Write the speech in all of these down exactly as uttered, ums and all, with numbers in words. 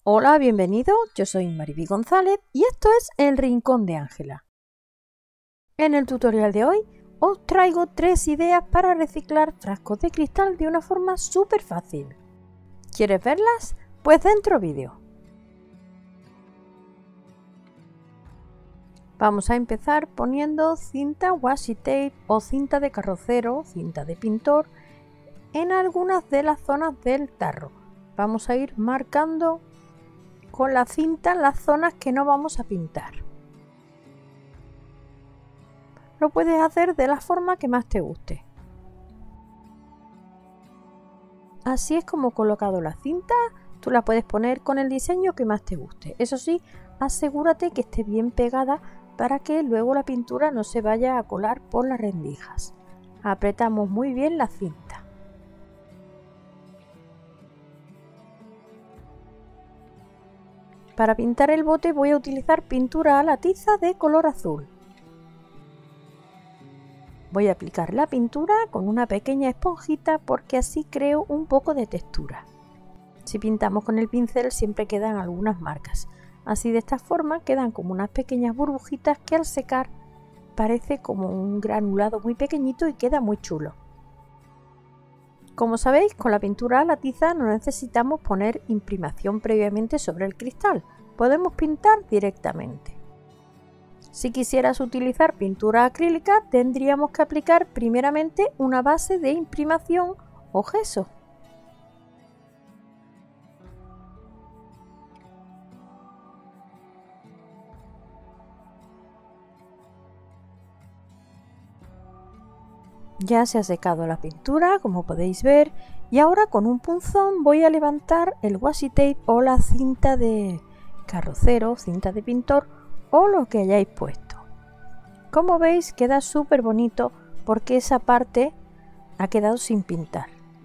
Hola, bienvenido, yo soy Mariby González y esto es El Rincón de Ángela. En el tutorial de hoy os traigo tres ideas para reciclar frascos de cristal de una forma súper fácil. ¿Quieres verlas? Pues dentro vídeo. Vamos a empezar poniendo cinta washi tape o cinta de carrocero, cinta de pintor, en algunas de las zonas del tarro. Vamos a ir marcando con la cinta las zonas que no vamos a pintar. Lo puedes hacer de la forma que más te guste. Así es como he colocado la cinta. Tú la puedes poner con el diseño que más te guste. Eso sí, asegúrate que esté bien pegada para que luego la pintura no se vaya a colar por las rendijas. Apretamos muy bien la cinta. Para pintar el bote voy a utilizar pintura a la tiza de color azul. Voy a aplicar la pintura con una pequeña esponjita porque así creo un poco de textura. Si pintamos con el pincel siempre quedan algunas marcas. Así de esta forma quedan como unas pequeñas burbujitas que al secar parece como un granulado muy pequeñito y queda muy chulo. Como sabéis, con la pintura a la tiza no necesitamos poner imprimación previamente sobre el cristal, podemos pintar directamente. Si quisieras utilizar pintura acrílica, tendríamos que aplicar primeramente una base de imprimación o gesso. Ya se ha secado la pintura, como podéis ver, y ahora con un punzón voy a levantar el washi tape o la cinta de carrocero, cinta de pintor o lo que hayáis puesto. Como veis, queda súper bonito porque esa parte ha quedado sin pintar.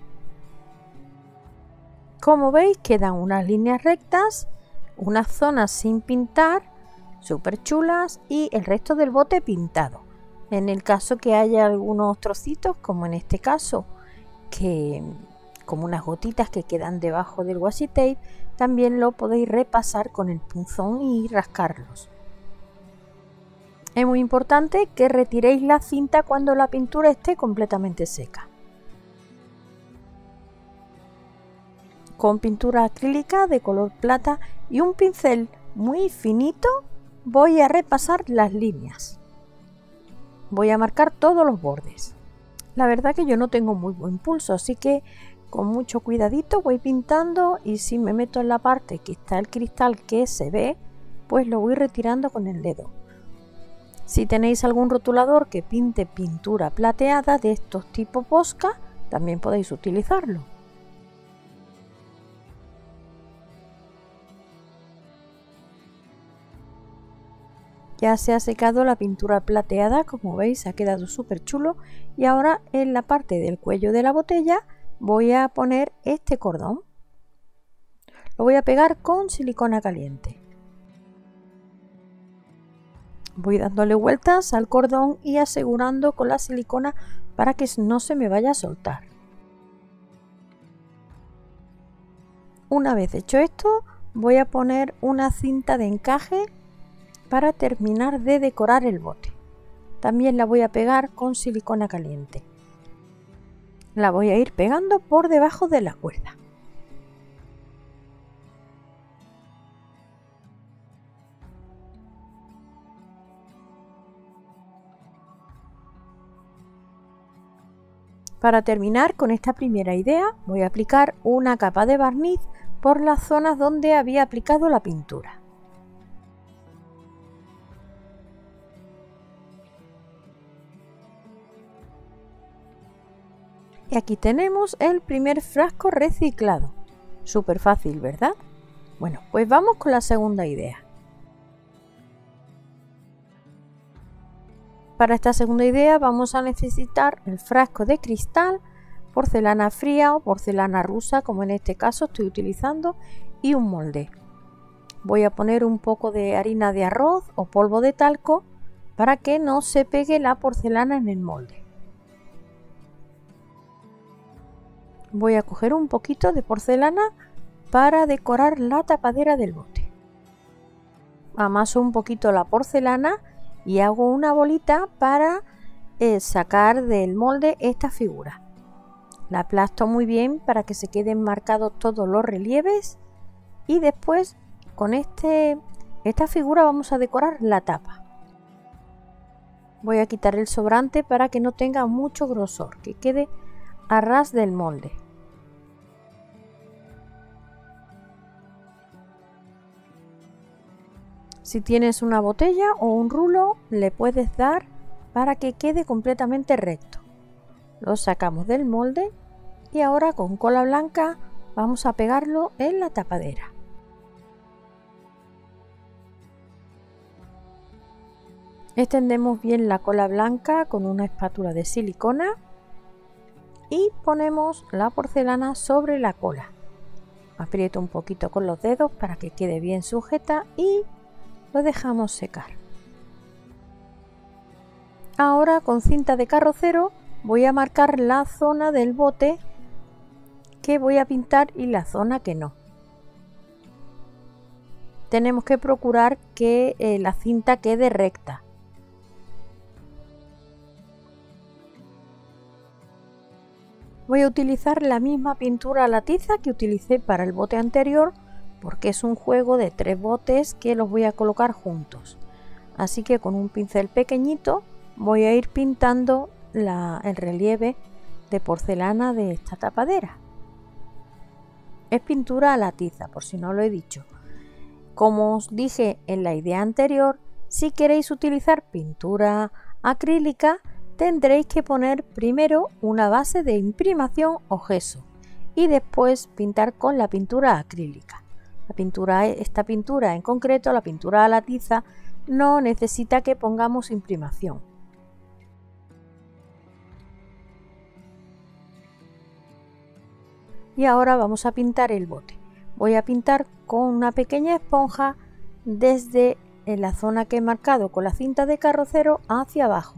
Como veis, quedan unas líneas rectas, unas zonas sin pintar, súper chulas, y el resto del bote pintado. En el caso que haya algunos trocitos, como en este caso, que como unas gotitas que quedan debajo del washi tape, también lo podéis repasar con el punzón y rascarlos. Es muy importante que retiréis la cinta cuando la pintura esté completamente seca. Con pintura acrílica de color plata y un pincel muy finito voy a repasar las líneas. Voy a marcar todos los bordes. La verdad que yo no tengo muy buen pulso, así que con mucho cuidadito voy pintando, y si me meto en la parte que está el cristal que se ve, pues lo voy retirando con el dedo. Si tenéis algún rotulador que pinte pintura plateada de estos tipo Posca, también podéis utilizarlo. Ya se ha secado la pintura plateada, como veis ha quedado súper chulo, y ahora en la parte del cuello de la botella voy a poner este cordón. Lo voy a pegar con silicona caliente. Voy dándole vueltas al cordón y asegurando con la silicona para que no se me vaya a soltar. Una vez hecho esto, voy a poner una cinta de encaje para terminar de decorar el bote. También la voy a pegar con silicona caliente. La voy a ir pegando por debajo de la cuerda. Para terminar con esta primera idea, voy a aplicar una capa de barniz por las zonas donde había aplicado la pintura. Y aquí tenemos el primer frasco reciclado. Súper fácil, ¿verdad? Bueno, pues vamos con la segunda idea. Para esta segunda idea vamos a necesitar el frasco de cristal, porcelana fría o porcelana rusa, como en este caso estoy utilizando, y un molde. Voy a poner un poco de harina de arroz o polvo de talco para que no se pegue la porcelana en el molde. Voy a coger un poquito de porcelana para decorar la tapadera del bote. Amaso un poquito la porcelana y hago una bolita para eh, sacar del molde esta figura. La aplasto muy bien para que se queden marcados todos los relieves y después con este, esta figura vamos a decorar la tapa. Voy a quitar el sobrante para que no tenga mucho grosor, que quede a ras del molde. Si tienes una botella o un rulo, le puedes dar para que quede completamente recto. Lo sacamos del molde y ahora con cola blanca vamos a pegarlo en la tapadera. Extendemos bien la cola blanca con una espátula de silicona y ponemos la porcelana sobre la cola. Aprieto un poquito con los dedos para que quede bien sujeta y lo dejamos secar. Ahora con cinta de carrocero voy a marcar la zona del bote que voy a pintar y la zona que no. Tenemos que procurar que eh, la cinta quede recta. Voy a utilizar la misma pintura a la tiza que utilicé para el bote anterior porque es un juego de tres botes que los voy a colocar juntos. Así que con un pincel pequeñito voy a ir pintando la, el relieve de porcelana de esta tapadera. Es pintura a la tiza, por si no lo he dicho. Como os dije en la idea anterior, si queréis utilizar pintura acrílica, tendréis que poner primero una base de imprimación o gesso y después pintar con la pintura acrílica. La pintura, esta pintura en concreto, la pintura a la tiza, no necesita que pongamos imprimación. Y ahora vamos a pintar el bote. Voy a pintar con una pequeña esponja desde la zona que he marcado con la cinta de carrocero hacia abajo.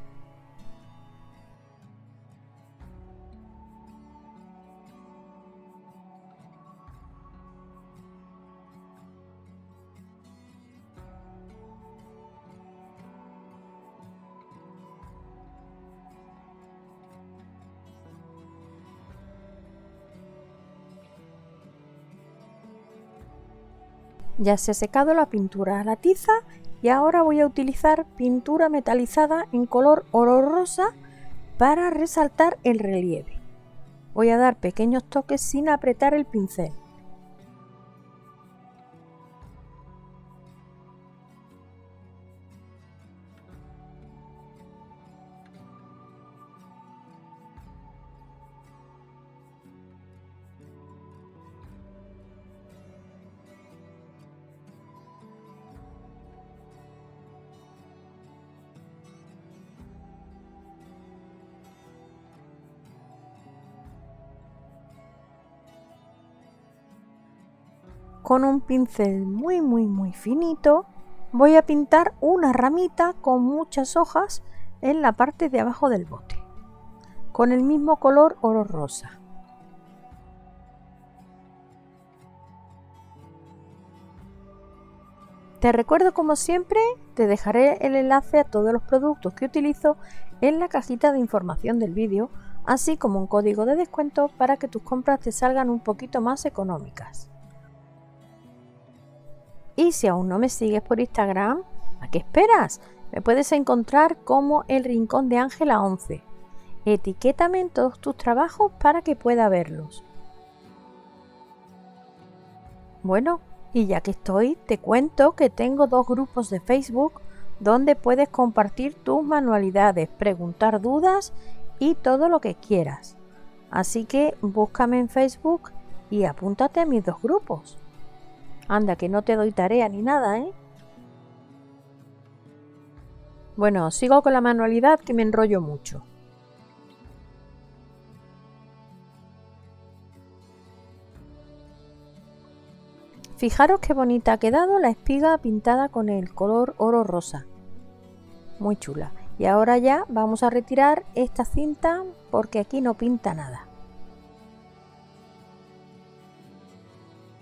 Ya se ha secado la pintura a la tiza y ahora voy a utilizar pintura metalizada en color oro rosa para resaltar el relieve. Voy a dar pequeños toques sin apretar el pincel. Con un pincel muy muy muy finito voy a pintar una ramita con muchas hojas en la parte de abajo del bote, con el mismo color oro rosa. Te recuerdo, como siempre, te dejaré el enlace a todos los productos que utilizo en la cajita de información del vídeo, así como un código de descuento para que tus compras te salgan un poquito más económicas. Y si aún no me sigues por Instagram, ¿a qué esperas? Me puedes encontrar como El Rincón de Ángela once. Etiquétame en todos tus trabajos para que pueda verlos. Bueno, y ya que estoy, te cuento que tengo dos grupos de Facebook donde puedes compartir tus manualidades, preguntar dudas y todo lo que quieras. Así que búscame en Facebook y apúntate a mis dos grupos. Anda, que no te doy tarea ni nada, ¿eh? Bueno, sigo con la manualidad, que me enrollo mucho. Fijaros qué bonita ha quedado la espiga pintada con el color oro rosa. Muy chula. Y ahora ya vamos a retirar esta cinta porque aquí no pinta nada.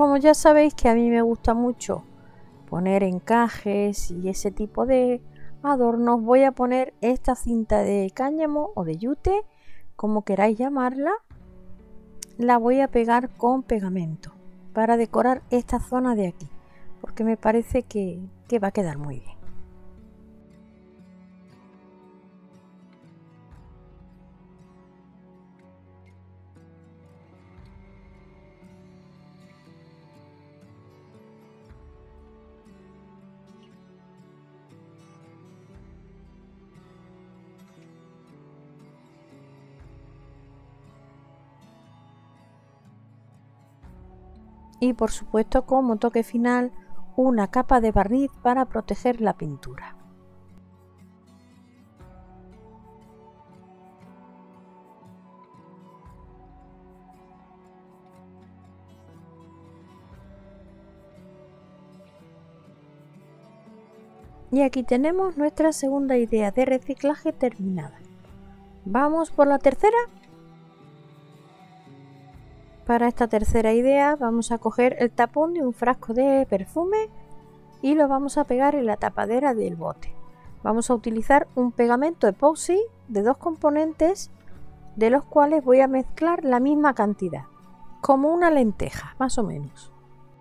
Como ya sabéis que a mí me gusta mucho poner encajes y ese tipo de adornos, voy a poner esta cinta de cáñamo o de yute, como queráis llamarla. La voy a pegar con pegamento para decorar esta zona de aquí, porque me parece que, que va a quedar muy bien. Y por supuesto, como toque final, una capa de barniz para proteger la pintura. Y aquí tenemos nuestra segunda idea de reciclaje terminada. ¿Vamos por la tercera? Para esta tercera idea vamos a coger el tapón de un frasco de perfume y lo vamos a pegar en la tapadera del bote. Vamos a utilizar un pegamento epoxi de dos componentes, de los cuales voy a mezclar la misma cantidad, como una lenteja más o menos.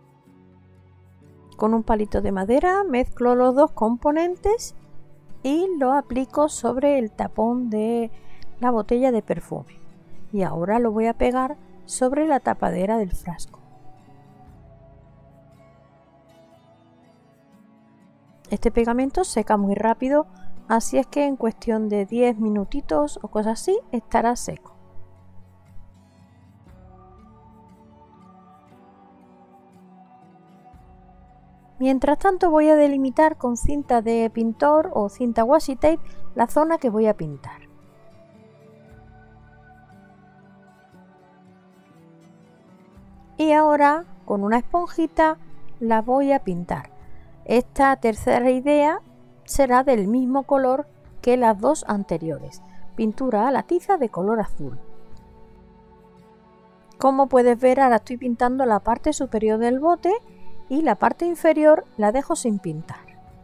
Con un palito de madera mezclo los dos componentes y lo aplico sobre el tapón de la botella de perfume. Y ahora lo voy a pegar sobre la tapadera del frasco. Este pegamento seca muy rápido, así es que en cuestión de diez minutitos o cosas así estará seco. Mientras tanto voy a delimitar con cinta de pintor o cinta washi tape la zona que voy a pintar. Y ahora con una esponjita la voy a pintar. Esta tercera idea será del mismo color que las dos anteriores, pintura a la tiza de color azul. Como puedes ver, ahora estoy pintando la parte superior del bote y la parte inferior la dejo sin pintar.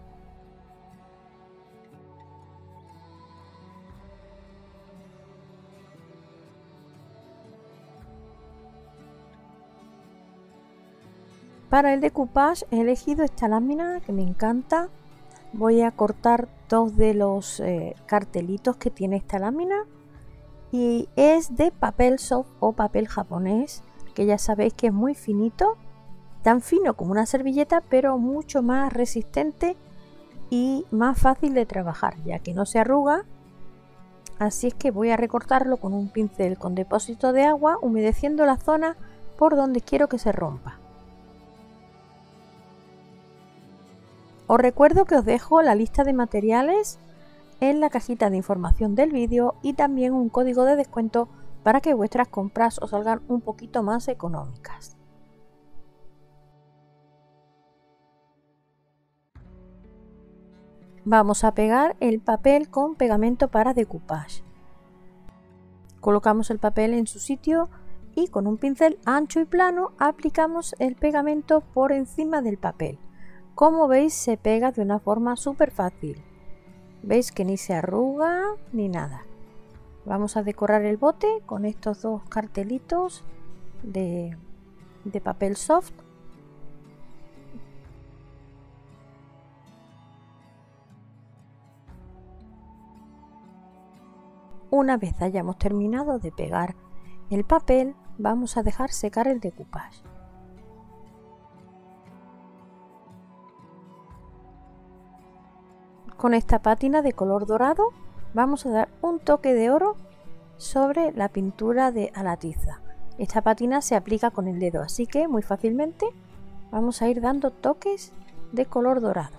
Para el decoupage he elegido esta lámina que me encanta. Voy a cortar dos de los eh, cartelitos que tiene esta lámina y es de papel soft o papel japonés, que ya sabéis que es muy finito, tan fino como una servilleta, pero mucho más resistente y más fácil de trabajar, ya que no se arruga. Así es que voy a recortarlo con un pincel con depósito de agua, humedeciendo la zona por donde quiero que se rompa. Os recuerdo que os dejo la lista de materiales en la cajita de información del vídeo y también un código de descuento para que vuestras compras os salgan un poquito más económicas. Vamos a pegar el papel con pegamento para decoupage. Colocamos el papel en su sitio y con un pincel ancho y plano aplicamos el pegamento por encima del papel. Como veis, se pega de una forma súper fácil. Veis que ni se arruga ni nada. Vamos a decorar el bote con estos dos cartelitos de, de papel soft. Una vez hayamos terminado de pegar el papel, vamos a dejar secar el decoupage. Con esta pátina de color dorado vamos a dar un toque de oro sobre la pintura de a la tiza. Esta pátina se aplica con el dedo, así que muy fácilmente vamos a ir dando toques de color dorado.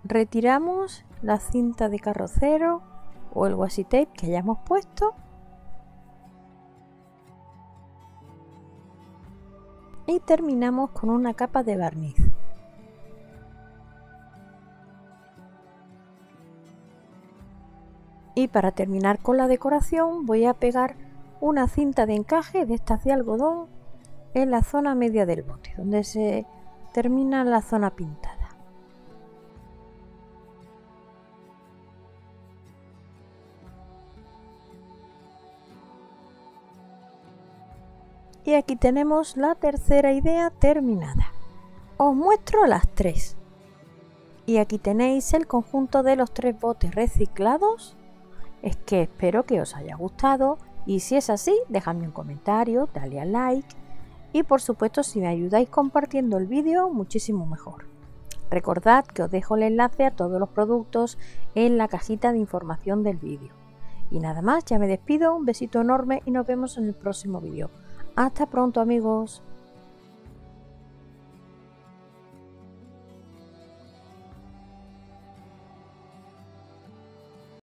Retiramos la cinta de carrocero o el washi tape que hayamos puesto y terminamos con una capa de barniz. Y para terminar con la decoración voy a pegar una cinta de encaje de estas de algodón en la zona media del bote, donde se termina la zona pintada. Y aquí tenemos la tercera idea terminada. Os muestro las tres. Y aquí tenéis el conjunto de los tres botes reciclados. Es que espero que os haya gustado y si es así, dejadme un comentario, dale a like y por supuesto si me ayudáis compartiendo el vídeo, muchísimo mejor. Recordad que os dejo el enlace a todos los productos en la cajita de información del vídeo. Y nada más, ya me despido, un besito enorme y nos vemos en el próximo vídeo. Hasta pronto amigos.